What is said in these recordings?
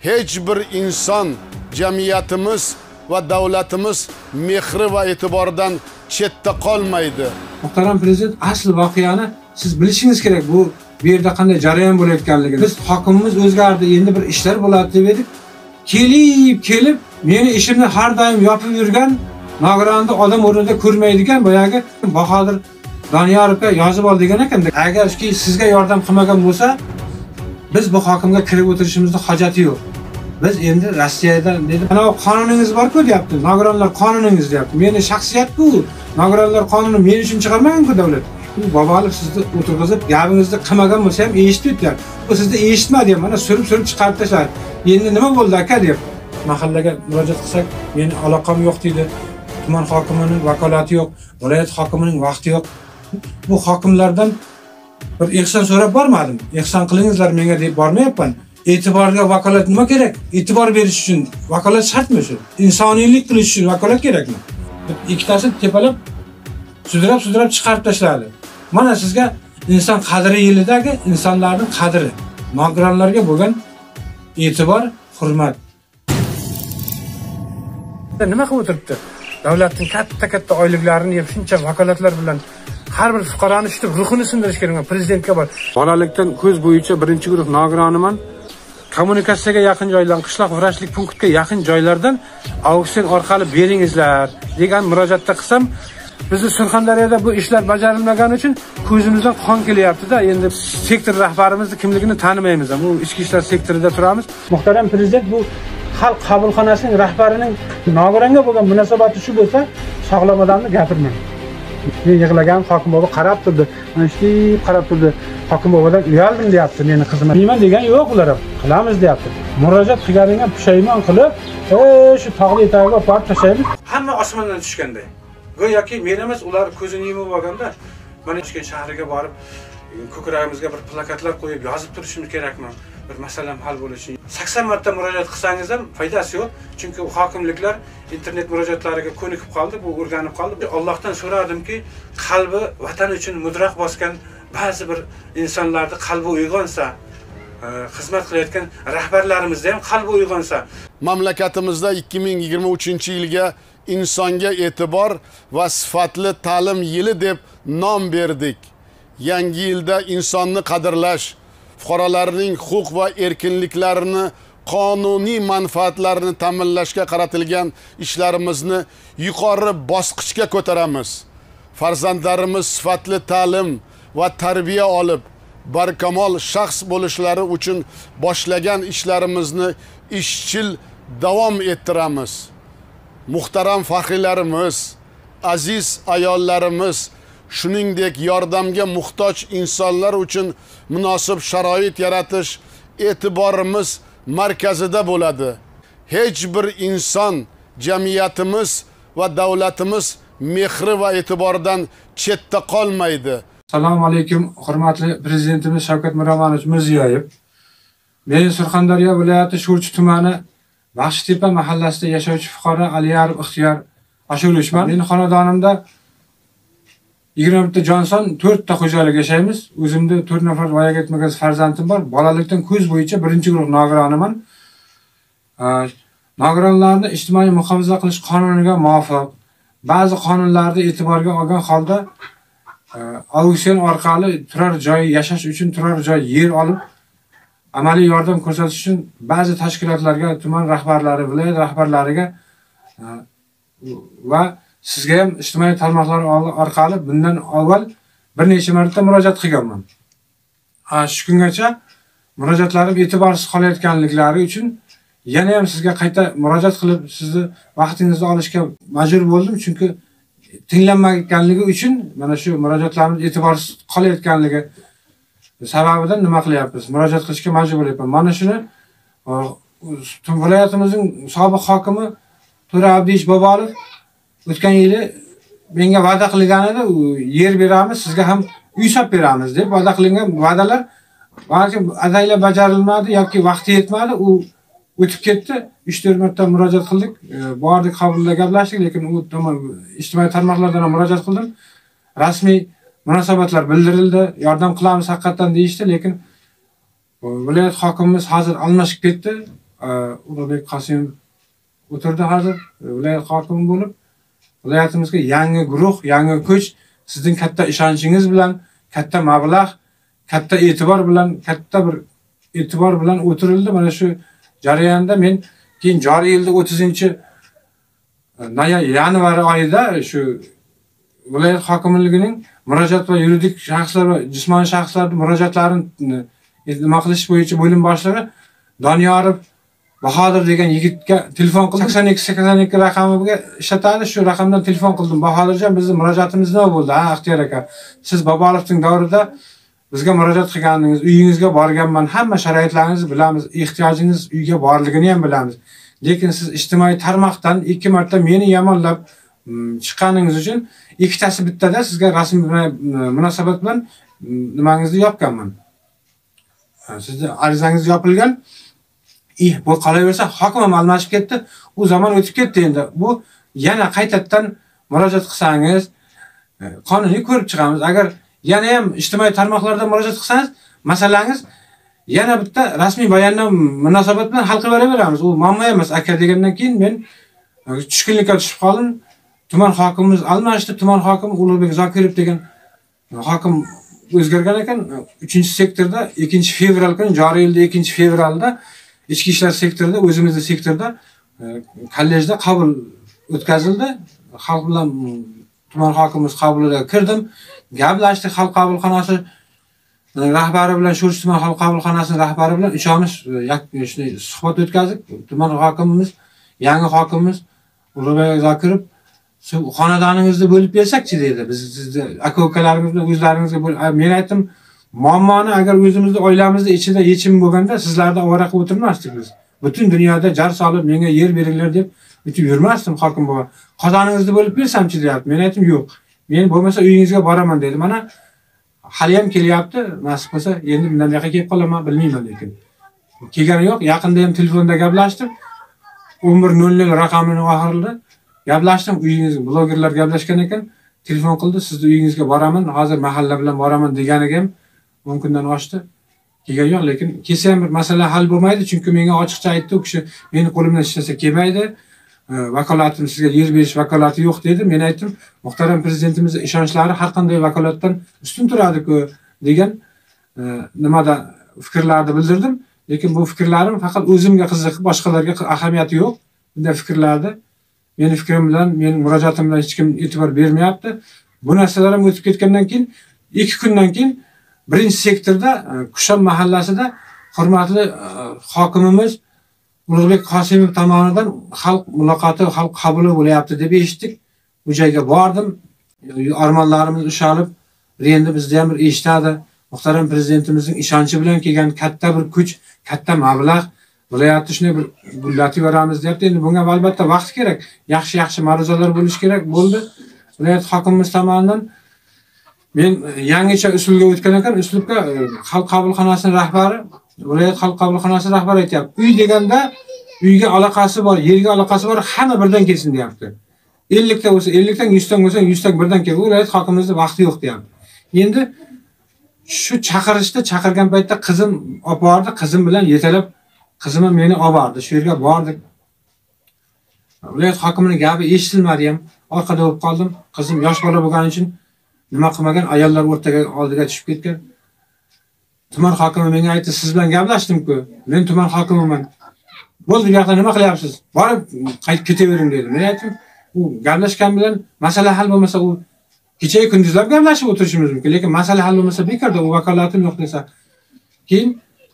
hech bir inson jamiyatimiz va davlatimiz mehri va e'tiboridan chetda qolmaydi. Muhtaram prezident, asli voqeani siz bilishingiz kerak. Bu yerda qanday jarayon bo'layotganligini. Biz hokimimiz o'zgardi, endi bir ishlar bo'ladi deb edik. Kelib meni ishimni har doim yopib yurgan, nogironda odam o'rnida ko'rmaydigan boyagi Bahodir Doniyorovga yozib ol degan ekan. Agarki sizga yordam qilmagan bo'lsa, biz bu hokimga kirib o'tirishimizda hojati yo'q. Biz endi Rossiyadan dedi, "Mana qonuningiz bor-ku" deyapti. Nogironlar qonuningiz deyapti. Meni shaxsiyat bu. Nogironlar qonuni men uchun chiqarmagan-ku davlat. Bu bobolik sizni o'tirg'izib, gapingizni qilmagan bo'lsa ham eshitib deyapti. Bu sizni eshitmadi ham, mana surib chiqarib tashladi. Endi nima bo'ldi aka deyapti. Mahallaga murojaat qilsak, meni aloqam yo'q deydi. Tuman hokimining vakolati yo'q, viloyat hokimining vaqti yo'q. Bu hokimlardan bir ehson so'rab bormadim. Ehson qilingizlar menga deb bormayapman. E'tiborga vakolat nima kerak? E'tibor berish uchun vakolat shartmi shu? İnsoniylik qilish uchun vakolat kerakmi? Ikkitasini tepalab sudrab chiqarib tashladi. Mana sizga inson qadri yilidagi insonlarning qadri, nogironlarga bo'lgan e'tibor, hurmat. Nima qilib o'tiribdi? Davlatning katta oyliklarini yeb shuncha vakolatlar bilan har bir fuqaroni tutib ruhini sindirish kerak. Prezidentga bor. Bolalikdan ko'z bo'yicha birinchi guruh nogironiman. Kommunikatsiyaga yaqin joylardan, qishloq vrachlik punktga yaqin joylardan auksion orqali beringizlar degan murojaatda qilsam, bizni Surxondaryoda bu ishlar bajarilmagani uchun ko'zimizdan qon kelyapti-da. Endi sektor rahbarimizni kimligini tanimaymiz ham. Bu ichki ishlar sektorida turamiz. Muhtaram prezident, bu xalq qabulxonasining rahbarining nogironga bo'lgan munosabati shu bo'lsa, sog'lom odamni gapirmang. Men yig'lagan hokim bobo qarab turdi. Mana shu qarab turdi. Hokim bobodan uyaldim deyapti meni xizmat. Nima degan yo'q ular ham. Qilamiz deyapti. Murojaat qilganingga pushaymon qilib, shu tog'li etagiga borib tashlaymiz. Hamma osmondan tushganday. Go'yoki men emas, ular ko'zini yumib olganda, mana Toshkent shahriga borib, ko'kragimizga bir plakatlar qo'yib yozib turishimiz kerakmi? Bir masalam hal bo'lishi. 80 marta murojaat qilsangiz ham foydasi yo'q. Chunki hokimliklar internet murojaatlariga ko'nikib qoldi, bu o'rganib qoldi. Allohdan so'radimki, qalbi vatan uchun mudraq bosgan ba'zi bir insonlarning qalbi uyg'onsa, xizmat qilayotgan rahbarlarimizda ham qalbi uyg'onsa, mamlakatimizda 2023-yilga insonga e'tibor va sifatli ta'lim yili deb nom berdik. Yangi yilda insonni qadrlash, fuqarolarning huquq va erkinliklarini, qonuniy manfaatlarini ta'minlashga qaratilgan ishlarimizni yuqori bosqichga ko'taramiz. Farzandlarimiz sifatli ta'lim va tarbiya olib, barkamol shaxs bo'lishlari uchun boshlagan ishlarimizni izchil davom ettiramiz. Muhtaram faxriylarimiz, aziz ayollarimiz, shuningdek yordamga muhtoj insonlar uchun munosib sharoit yaratish e'tiborimiz markazida bo'ladi. Hech bir inson jamiyatimiz va davlatimiz mehri va e'tiboridan chetda qolmaydi. Assalomu alaykum, hurmatli prezidentimiz Shavkat Miromonovich Mirziyoyev. Men Surxondaryo viloyati Sho'rchi tumani Baxshitepa mahallasida yashovchi fuqaro Aliyarov Ixtiyor Ashulovman. Mening xonadonimda 21 ta jonson 4 ta xo'jalik yashaymiz. O'zimda 4 nafar voyaga yetmagan farzandim bor. Bolalikdan ko'z bo'yicha birinchi guruh nogironiman. Nogironlarni ijtimoiy muhofaza qilish qonuniga muvofiq ba'zi qonunlarni e'tiborga olgan holda auksion orqali turar joy, yashash uchun turar joy yer olib amaliy yordam ko'rsatish uchun ba'zi tashkilotlarga, tuman rahbarlari, viloyat rahbarlariga va sizga ham ijtimoiy tarmoqlar orqali bundan avval bir necha marta murojaat qilganman. Shu kungacha murojaatlarim e'tiborsiz qolayotganliklari uchun yana ham sizga qayta murojaat qilib, sizni vaqtingizni olishga majbur bo'ldim, chunki tinglanmaganligi uchun mana shu murojaatlarimiz e'tiborsiz qolayotganligi sababidan nima qilyapmiz? Murojaat qilishga majbur bo'lyapman. Mana shuni viloyatimizning sobiq hokimi To'ra Abdiyesh Bobolov o'tgan yili menga va'da qilganida, yer beramiz, sizga ham uy solib beramiz deb va'da qilingan va'dalar balki ataylab bajarilmadi yoki vaqti yetmadi, u o'tib ketdi. 3-4 marta murojaat qildik, bordik, qabulda gaplashdik, lekin u tomon ijtimoiy tarmoqlardan murojaat qildim. Rasmiy munosabatlar bildirildi, yordam qilamiz haqiqatan deyishdi, lekin viloyat hokimimiz hozir almashib ketdi. Ulug'bek Qosimov o'tirdi hozir viloyat hokimi bo'lib. Viloyatimizga yangi guruh, yangi kuch, sizning katta ishonchingiz bilan, katta mablag', katta e'tibor bilan o'tirildi. Mana shu jarayonda men keyin joriy yilda 30-yanvar oyida shu viloyat hokimligining murojaat va yuridik shaxslar va jismoniy shaxslarning murojaatlarini nima qilish bo'yicha bo'lim boshlig'i Doniyorov Bahodir degan yigitga telefon qildim. 8282 raqamiga ishlatadi. Shu raqamdan telefon qildim. Bahodirjon, bizning murojaatimiz nima bo'ldi? Ha, Ixtiyor aka. Siz Bobolovning davrida bizga murojaat qilganingiz, uyingizga borganman. Hamma sharoitlaringizni bilamiz. Ehtiyojingiz uyga borligini ham bilamiz. Lekin siz ijtimoiy tarmoqdan 2 marta meni yomonlab chiqqaningiz uchun ikkitasi bittada sizga rasmiy munosabat bilan nimangizni yopganman. Sizning arizangiz yopilgan. Bu qolaversa hokim ham almashib ketdi. U zaman o'tib ketdi endi. Bu yana qaytadan murojaat qilsangiz, qonuniy ko'rib chiqamiz. Agar yana ham ijtimoiy tarmoqlardan murojaat qilsangiz, masalangiz yana bitta rasmiy bayonnoma munosabat bilan hal qilaveramiz. U muammo emas. Aka degandan keyin men tushkunlikka tushib qoldim. Tuman hokimimiz almashdi. Tuman hokimi Ulug'bek Zokirov degan hokim o'zgargan ekan. 3-sektorda 2-fevral kuni, joriy yilda 2-fevralda ichki ishlar sektorida, o'zimizning sektorda kollejda qabul o'tkazildi. Xalq bilan tuman hokimimiz qabuliga kirdim. Gaplashdik xalq qabulxonasi rahbari bilan, Sho'rchi tuman xalq qabulxonasining rahbari bilan ishonish suhbat o'tkazdik. Tuman hokimimiz, yangi hokimimiz Ulug'bek Zokirov xonadoningizni bo'lib bersak-chi dedi. Biz sizni aka-ukalaringiz bilan o'zlaringizga bo'lib, men aytdim, muammoni agar o'zimizning oilamizda ichida yechim bo'lganda sizlarda ovora qilib o'tirmasdik biz. Butun dunyoda jar solib menga yer beringlar deb o'tib yurmasdim hokim bova. Qozoningizni bo'lib bersamchi deyapti. Men aytdim, yo'q. Men bo'lmasa uyingizga boraman dedi. Mana hali ham kelyapti. Nasib bo'lsa endi bundan yoqqa kelib qolaman, bilmayman lekin. Kelgani yo'q. Yaqinda ham telefonda gaplashdim. 11:00 raqamini oxirida gaplashdim. Uyingiz blogerlar gaplashgan ekan. Telefon qildi, sizni uyingizga boraman, hozir mahalla bilan boraman deganiga ham 10 kundan oshdi. Kelgan yo'q, lekin kelsa ham bir masala hal bo'lmaydi, chunki menga ochiqcha aytdi, u kishi meni qo'limdan ishlasa kelmaydi. Vakolatim sizga yer berish vakolati yo'q dedi. Men aytdim, muhtaram prezidentimiz ishonchlari har qanday vakolatdan ustun turadi-ku degan nimada fikrlarni bildirdim. Lekin bu fikrlarim faqat o'zimga qiziq, boshqalarga ahamiyati yo'q. Bunday fikrlarni meni fikrim bilan, mening murojaatim bilan hech kim e'tibor bermayapti. Bu narsalar ham o'tib ketgandan keyin 2 kundan keyin 1-sektorda Kushon mahallasida hurmatli hokimimiz Ulug'bek Qosimov tomonidan xalq muloqoti, xalq qabuli bo'layapti deb eshitdik. Bu joyga bordim. Armonlarimiz ushalib, endi bizda ham bir eshitadi. Muhtaram prezidentimizning ishonchi bilan kelgan katta bir kuch, katta mablag' viloyatni shunday bir gullataveramiz deyapti. Endi bunga albatta vaqt kerak. Yaxshi ma'ruzalar bo'lish kerak bo'ldi. Viloyat hokimimiz tomonidan men yangicha usulga o'tgan ekan, uslubga xalq qabulxonasining rahbari, viloyat xalq qabulxonasi rahbari aytayapti. Uy deganda uyga aloqasi bor, yerga aloqasi bor, hamma birdan kelsin deyapti. 50 ta bo'lsa 50 dan, 100 dan bo'lsa 100 dan birdan kel. Viloyat hokimimizning vaqti yo'q deyapti. Endi shu chaqirgan paytda qizim olib bordi, qizim bilan yetalab qizim meni olib bordi. Shu yerga bordik. Viloyat hokimining gapi eshitilmadi ham. Orqada bo'lib qoldim. Qizim yosh bola bo'lgani uchun nima qilmagan, ayollar o'rtaga oldiga tushib ketgan. Tuman hokimi menga aytdi, siz bilan gaplashdim-ku. Men tuman hokimiman. Bo'ldi, bu yoqda nima qilyapsiz? Borib qaytib ketavering dedi. Men aytdim, u gaplashgan bilan masala hal bo'lmasa, u kecha kunduzlab gaplashib o'tirishimiz mumkin, lekin masala hal bo'lmasa bekorda u vakolatim yo'q desa. Keyin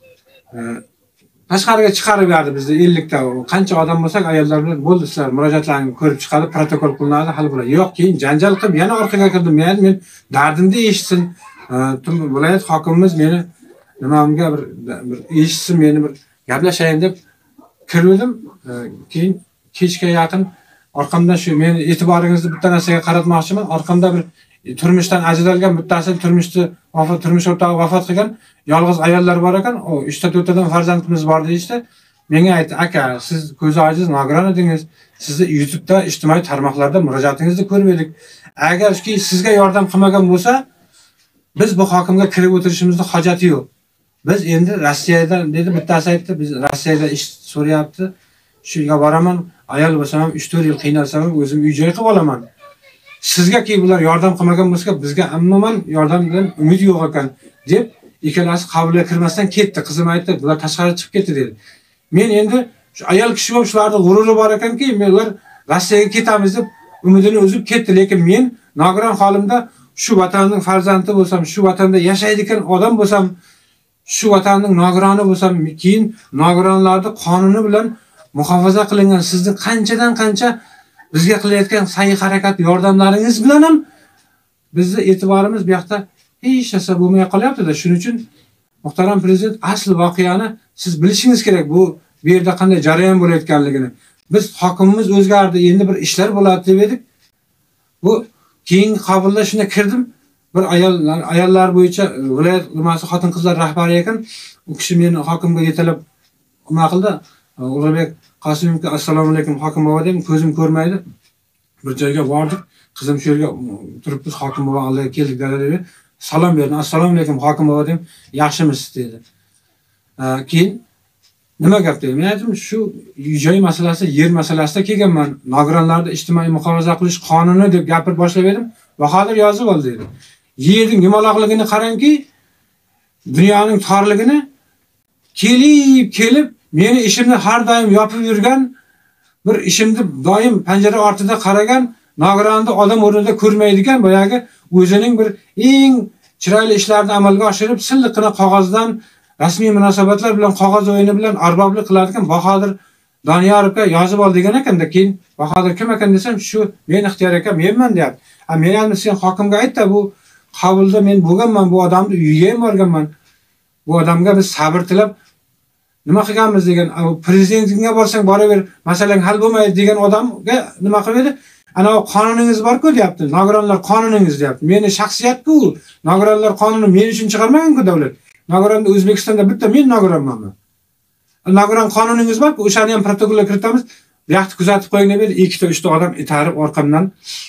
tashqariga chiqarib berdi bizni 50 ta. Qancha odam bo'lsak ayollar bilan bo'ldi, sizlar murojaatlarni ko'rib chiqadi, protokol qilinadi, hal bo'ladi. Yo'q, keyin janjal qilib yana orqaga kirdim. Men dardimni eshitsin. Viloyat hokimimiz meni nimamga bir eshitsin, meni bir gaplashayin deb kirdim. Keyin kechga yaqin orqamdan shu meni e'tiboringizni bitta narsaga qaratmoqchiman. Orqamda bir turmushdan ajralgan, bittasi turmush o'rtog'i vafot qilgan yolg'iz ayollar bor ekan. O 3-4 tadan farzandimiz bor deydi. Menga aytdi, aka, siz ko'zi ojiz nogiron edingiz. Sizni YouTube'da, ijtimoiy tarmoqlarda murojaatingizni ko'rib edik. Agarki sizga yordam qilmagan bo'lsa, biz bu hokimga kirib o'tirishimizning hojati yo'q. biz endi Rossiyadan dedi, bittasi aytdi, biz Rossiyada ish so'rayapti. Shu yerga boraman, ayol bo'lsam ham 3-4 yil qiynalsam ham o'zim uy-joy qilib olaman. Sizga-ki bular yordam qilmagan bo'lsa, bizga umuman yordamdan umid yo'q ekan deb ikkalasi qabulga kirmasdan ketdi. Qizim aytdi, bular tashqariga chiqib ketdi dedi. Men endi shu ayol kishi bo'lib shularning g'ururi bor ekanki, ular Rossiyaga ketamiz deb umidini uzib ketdi, lekin men nogiron holimda shu vatanning farzandi bo'lsam, shu vatanda yashaydigan odam bo'lsam, shu vatanning nogironi bo'lsam, keyin nogironlarning qonuni bilan muhofaza qilingan sizning qanchadan qancha bizga qilayotgan sa'y-harakat yordamlaringiz bilan ham bizning e'tiborimiz bu yoqda hech narsa bo'lmay qolyapti-da. Shuning uchun muhtaram prezident, asl voqeani siz bilishingiz kerak, bu yerda qanday jarayon bo'layotganligini. Biz hokimimiz o'zgardi, endi bir ishlar bo'ladi deb edik. Bu keyingi qabulda shuna kirdim. Bir ayollar bo'yicha viloyat nimasi xotin-qizlar rahbari ekan, u kishi meni hokimga yetalab nima qildi. Ulug'bek Qosimovga assalomu alaykum hokim bova dedim, ko'zim ko'rmaydi. Bir joyga bordik, qizim shu yerga turibmiz, hokim bova oldiga keldik dedi. Salom berdim, assalomu alaykum hokim bova dedim, yaxshimisiz dedi. Keyin nima gap dedi? Men aytdim, shu uy-joy masalasi, yer masalasida kelganman. Nogironlarni ijtimoiy muhofaza qilish qonuni deb gapirib boshlab edim. Bahodir yozib ol dedi. Yerning yumaloqligini qarangki, dunyoning torligini kelib meni ishimni har doim yopib yurgan, bir ishimni doim panjara ortida qaragan, nogironni odam o'rnida ko'rmaydigan, boyagi o'zining bir eng chiroyli ishlarni amalga oshirib, silliqqina qog'ozdan rasmiy munosabatlar bilan, qog'oz o'yini bilan arboblik qiladigan Bahodir Doniyorovga yozib ol degan ekanda, keyin Bahodir kim ekan desam, shu men ixtiyor ekan, menman deyapti. Men ham sen hokimga aytda, bu qabulda men bo'lganman, bu odamni uyiga ham borganman. Bu odamga biz sabr tilab nima qilganmiz degan, prezidentingga borsang boraver, masalang hal bo'lmaydi degan odamga nima qiladi? Ana o qonuningiz bor-ku deyapti. Nogironlar qonuningiz deyapti. Meni shaxsiyat-ku, nogironlar qonuni men uchun chiqarmagan-ku davlat. Nogironda O'zbekistonda bitta men nogironman. Nogiron qonuningiz bor-ku, o'shani ham protokolga kiritamiz. Bu yoqni kuzatib qo'ying deb, 2-3 ta odam itarib orqamdan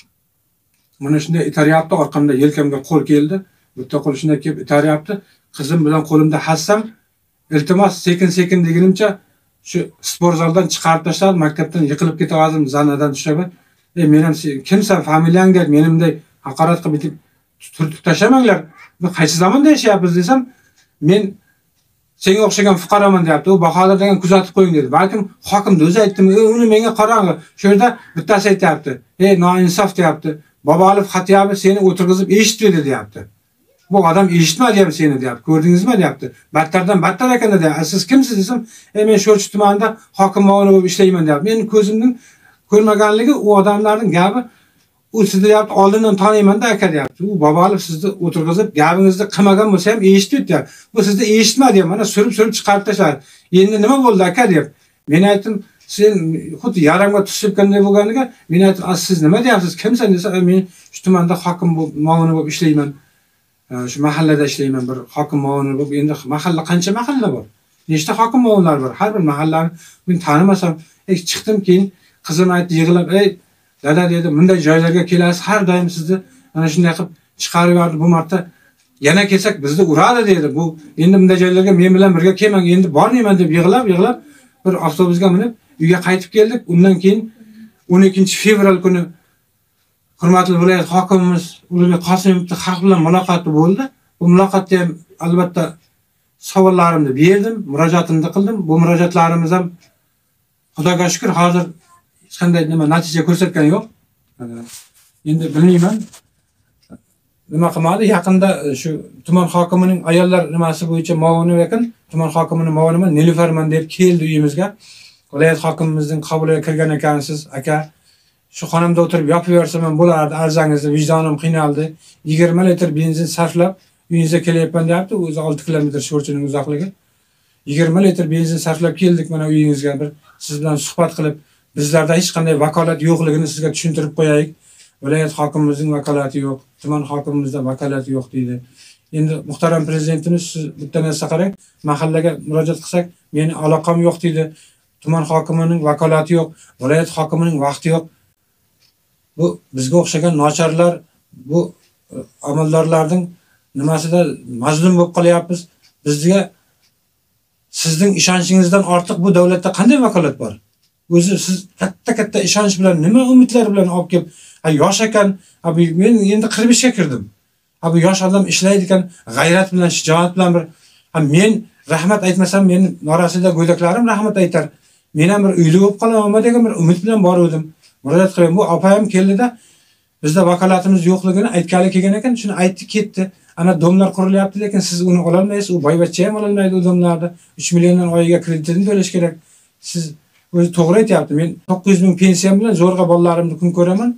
mana shunday itaryapti, orqamda yelkamga qo'l keldi. Bitta qo'l shunday kelib itaryapti. Qizim bilan qo'limda hassam, iltimos sekin-sekin deganimcha shu sport zaldan chiqarib tashladi, maktabdan yiqilib ketavazim, zanadan tushaman. Men ham kimsan, familiyang deb menimday haqorat qilib bitib turtib tashamanglar. Biz qaysi zamonda yashayapmiz desam, men senga o'xshagan fuqaroman deyapti. U Bahodir degan kuzatib qo'ying dedi. Balkim hokimni o'zi aytdimi, uni menga qarang. Shu yerda bittasi aytayapti. Noinsof deyapti. Bobolov Xatiyabov seni o'tirg'izib eshitdi deyapti. Bu odam eshitmadi ham seni deyapti. Ko'rdingizmi deyapti. Battardan battar ekan deyapti. Siz kimsiz desam, men Sho'rchi tumanida hokim muavini bo'lib ishlayman deyapti. Men ko'zimning ko'rmaganligi u odamlarning gapi, u sizni deyapti, oldindan taniyman-da aka deyapti. U Bobolov sizni o'tirg'izib, gapingizni qilmagan bo'lsa ham eshitdi deyapti. Bu sizni eshitmadi ham, mana surib chiqarib tashladi. Endi nima bo'ldi aka deyapti. Men aytdim, sen xuddi yaramga tushibganday bo'lganiga, men aytdim, siz nima deyapsiz? Kimsan desa, men shu tumanda hokim muavini bo'lib ishlayman. Shu mahallada ishlayman, bir hokim muavini bo'lib. Endi mahalla qancha mahalla bor? Nechta hokim muavinlari bor? Har bir mahallani men tanimasam, chiqdim, keyin qizim aytdi yig'ilib, dada dedi, bunday joylarga kelasiz, har doim sizni mana shunday qilib chiqarib yubordi. Bu marta yana kelsak bizni uradi dedi. Bu endi bunday joylarga men bilan birga kelmang, endi bormayman deb yig'lab bir avtobusga minib uyga qaytib keldik. Undan keyin 12-fevral kuni hurmatli viloyat hokimimiz Ulug'bek Qosimovning xalq bilan muloqoti bo'ldi. Bu muloqotda ham albatta savollarimni berdim, murojaatimni qildim. Bu murojaatlarimiz ham Xudoga shukr hozir hech qanday natija ko'rsatgani yo'q. Endi bilmayman. Nima qilmadi? Yaqinda shu tuman hokimining ayollar nimasi bo'yicha muavini ekan, tuman hokimining muavini Nilufarman deb keldi uyimizga. Viloyat hokimimizning qabuliga kirgan ekansiz, aka. Shu xonamda o'tirib yopib yuborsam ham bo'lardi, arzangizni, vijdonim qiynaldi. 20 litr benzin sarflab uyingizga kelyapman deyapti. O'zi 6 kilometr Sho'rchining uzoqligi. 20 litr benzin sarflab keldik mana uyingizga, bir siz bilan suhbat qilib, bizlarda hech qanday vakolat yo'qligini sizga tushuntirib qo'yaylik. Viloyat hokimimizning vakolati yo'q, tuman hokimimizda vakolati yo'q deydi. Endi muhtaram prezidentimiz, siz bitta narsa qarang, mahallaga murojaat qilsak, meni aloqam yo'q deydi. Tuman hokimining vakolati yo'q, viloyat hokimining vaqti yo'q. Bu bizga o'xshagan nochorlar, bu amaldorlarning nimasida mazlum bo'lib qolyapmiz. Bizga Sizning ishonchingizdan ortiq bu davlatda qanday vakolat bor? O'zi siz katta ishonch bilan, nima umidlar bilan olib kelib, yosh ekan, men endi 45 ga kirdim. Bu yosh odam ishlaydi ekan, g'ayrat bilan, shijoat bilan bir men rahmat aytmasam, meni norasida go'daklarim rahmat aytar. Men ham bir uyli bo'lib qolaman degan bir umid bilan bordim. Murojaat qilaman. Bu opam keldida bizda vakolatimiz yo'qligini aytgani kelgan ekan, shuni aytdi ketdi. Ana domlar qurilyapti, lekin siz uni ola olmaysiz. U boyvachcha ham ola olmaydi u domlarni. 3 milliondan oyiga kreditini to'lash kerak. Siz o'zi to'g'ri aytyapti. Men 900 ming pensiyam bilan zo'rg'a bolalarimni kun ko'raman.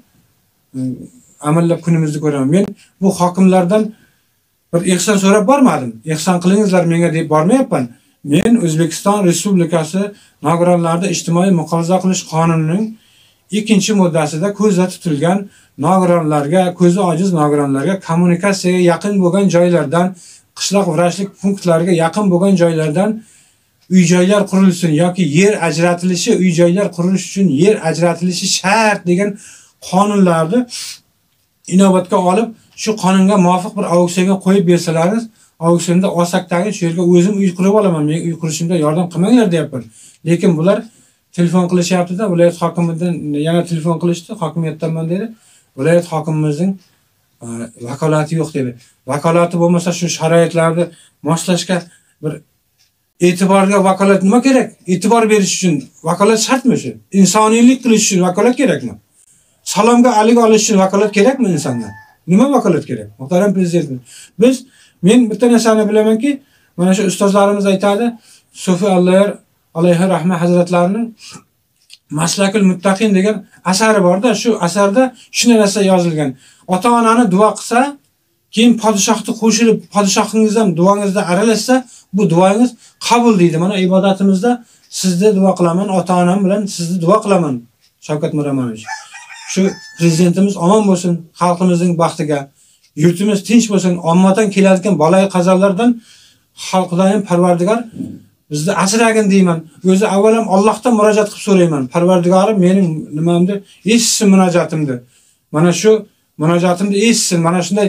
Amallab kunimizni ko'raman. Men bu hokimlardan bir ehson so'rab bormadim. Ehson qilingizlar menga deb bormayapman. Men O'zbekiston Respublikasi nogironlarni ijtimoiy muhofaza qilish qonunining 2-moddasida ko'zda tutilgan nogironlarga, ko'zi ojiz nogironlarga kommunikatsiyaga yaqin bo'lgan joylardan, qishloq vrachlik punktlariga yaqin bo'lgan joylardan uy-joylar qurilsin yoki yer ajratilishi, uy-joylar qurilish uchun yer ajratilishi shart degan qonunlarni inobatga olib, shu qonunga muvofiq bir auksionga qo'yib bersalaringiz, auksionda olsakdagi shu yerga o'zim uy qurib olaman, men uy qurishimda yordam qilmanglar deyapman. Lekin bular telefon qilishyapti-da, viloyat hokimidan yana telefon qilishdi, hokimiyatdanman dedi. Viloyat hokimimizning vakolati yo'q dedi. Vakolati bo'lmasa shu sharoitlarni moslashga bir e'tiborga vakolat nima kerak? E'tibor berish uchun vakolat shartmi shu? İnsoniylik qilish uchun vakolat kerakmi? Salomga alik olish uchun vakolat kerakmi insondan? Nima vakolat kerak? Muhtaram prezident, men bitta narsani bilamanki, mana shu ustozlarimiz aytadi, Sofi Alloher alayhi rahmat hazratlarining Maslakul Muttaqin degan asari borda, shu asarda shunday narsa yozilgan. Ota-onani duo qilsa, keyin podshohni qo'shilib, podshohingiz ham duongizda aralashsa, bu duongiz qabul deydi. Mana ibodatimizda sizni duo qilaman, ota-onam bilan sizni duo qilaman. Shavkat Miromonovich. Shu prezidentimiz omon bo'lsin, xalqimizning baxtiga, yurtimiz tinch bo'lsin, ommadan keladigan balay qazolardan xalqdan Parvardigor bizni asragin deyman. O'zi avvalam Allohdan murojaat qilib so'rayman. Parvardigorim mening nimamni eshitsin murojatimni. Mana shu murojaatimni eshitsin. Mana shunday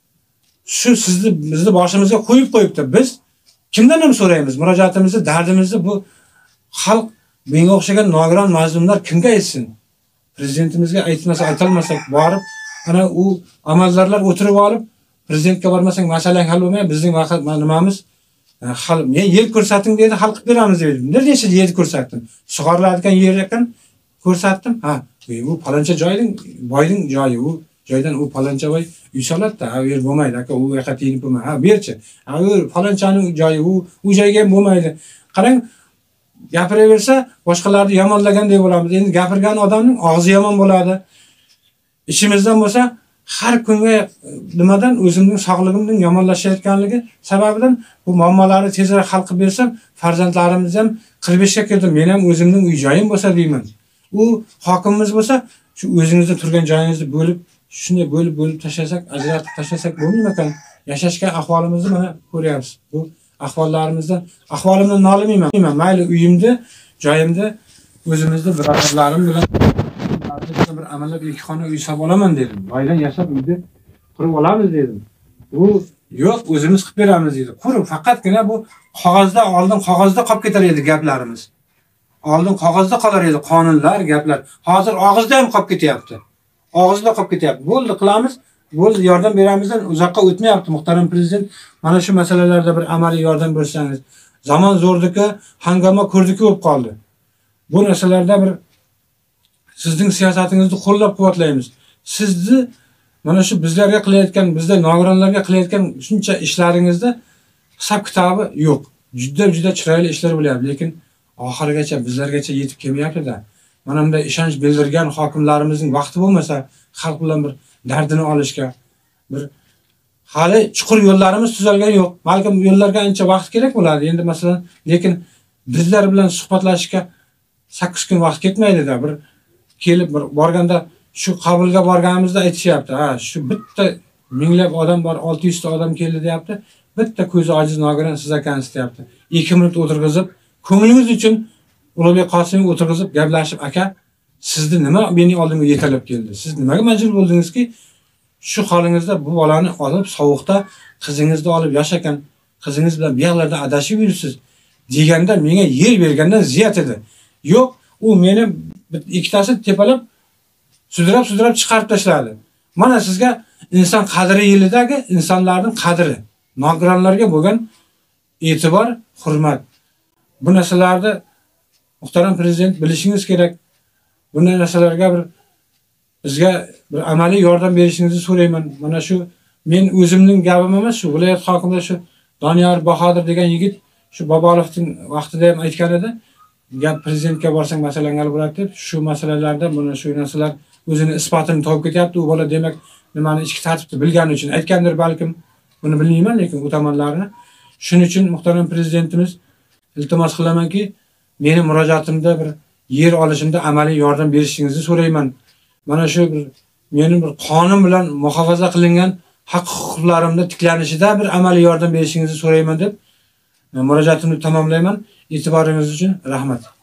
shu bizni boshimizga qo'yib qo'yibdi. Biz kimdan ham so'raymiz? Murojaatimizni, dardimizni bu xalq, menga o'xshagan nogiron mazlumlar kimga aytsin? Prezidentimizga aytolmasak borib, ana u amaldorlar o'tirib olib, prezidentga bormasang masala hal bo'lmaydi. Bizning nimamiz men yer ko'rsating dedi, hal qilib beramiz dedi. Necha yer ko'rsatdim? Sug'oriladigan yer ekan ko'rsatdim. Bu paloncha joyning, boyning joyi, u joydan u paloncha boy uy soladi-da, u yer bo'lmaydi aka, u yoqqa tegib bo'lmaydi. Berchi. U palonchaning joyi, u joyga ham bo'lmaydi. Qarang, gapiraversa boshqalarni yomonlagandek bo'lamiz. Endi gapirgan odamning og'zi yomon bo'ladi. Ishimizdan bo'lsa, har kunga nimadan o'zimning sog'ligimning yomonlashayotganligi sababidan bu muammolarni tezroq hal qilib bersam, farzandlarimiz ham 45 ga kirdi, men ham o'zimning uy joyim bo'lsa deyman. U hokimimiz bo'lsa, shu o'zingizda turgan joyingizni bo'lib, shunday bo'lib tashlasak, ajratib tashlasak bo'lmaymi ekan? Yashashga ahvolimizni mana ko'ryapsiz. Bu ahvolimdan nolimayman. Mayli uyimda, joyimda o'zimizda birodarlarim bilan bir amallab 2 xona uy solib olaman dedim. Boydan yashab uyda qurib olamiz dedim. U yo'q, o'zimiz qilib beramiz dedi. Qurib, faqatgina bu qog'ozda, oldin qog'ozda qolib ketar edi gaplarimiz. Oldin qog'ozda qolar edi qonunlar, gaplar. Hozir og'izda ham qolib ketyapti. Og'izda qolib ketyapti. Bo'ldi, qilamiz. Bo'ldi, yordam beramizdan uzoqqa o'tmayapti muhtaram prezident. Mana shu masalalarda bir amaliy yordam bersangiz. Zamon zo'rdiki, hangoma ko'rdiki bo'lib qoldi. Bu narsalarda bir sizning siyosatingizni qo'llab-quvvatlaymiz. Sizni mana shu bizlarga qilayotgan, bizda nogironlarga qilayotgan shuncha ishlaringizda hisob kitobi yo'q. Juda chiroyli ishlar bo'lyapti, lekin oxirigacha bizlargacha yetib kelmayapti-da. Mana bunday ishonch bildirgan hokimlarimizning vaqti bo'lmasa, xalq bilan bir dardini olishga, bir hali chuqur yo'llarimiz tuzalgani yo'q. Balkim yo'llarga ancha vaqt kerak bo'ladi. Endi masalan, lekin bizlar bilan suhbatlashishga 8 kun vaqt ketmaydi-da. Bir kelib borganda shu qabulga borganimizda aytishyapti. Shu bitta minglab odam bor, 600 ta odam keldi deyapti. Bitta ko'zi ojiz nogiron siz ekansiz deyapti. 2 minut o'tirg'izib, ko'nglingiz uchun Ulug'bek Qosimov o'tirg'izib gaplashib, aka, sizni nima meni oldimga yetalab keldi? Siz nimaga majbur bo'ldingizki, shu holingizda bu bolani olib sovuqda qizingizni olib yashagan, qizingiz bilan bu yerlarda adashib yursiz. deganda menga yer bergandan ziyat edi. Yo'q, u meni ikkitasi tepalab sudrab chiqarib tashladi. Mana sizga inson qadri yilidagi insonlarning qadri, nogironlarga bo'lgan e'tibor, hurmat. Bu narsalarni muhtaram prezident bilishingiz kerak. Bunday narsalarga bizga bir amaliy yordam berishingizni so'rayman. Mana shu men o'zimning gapim emas, shu viloyat hokimi shu Doniyor Bahodir degan yigit shu Bobolovning vaqtida ham aytgan edi. Gap prezidentga borsang masalan hal bo'ladi deb, shu masalalarda mana shu narsalar o'zini isbotini topib ketyapti. U bola demak nimani ichki tartibni bilgani uchun aytgandir balkim. Buni bilmayman, lekin u tomonlarni. Shuning uchun muhtaram prezidentimiz iltimos qilamanki, meni murojaatimda bir yer olishimda amaliy yordam berishingizni so'rayman. Mana shu meni bir qonun bilan muhofaza qilingan haq-huquqlarimda tiklanishida bir amaliy yordam berishingizni so'rayman deb murojaatimni tamomlayman. E'tiboringiz uchun rahmat.